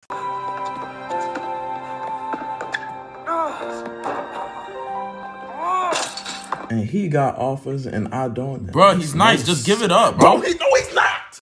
And he got offers and I don't. Bro, he's nice. Just give it up, bro. No, he's not.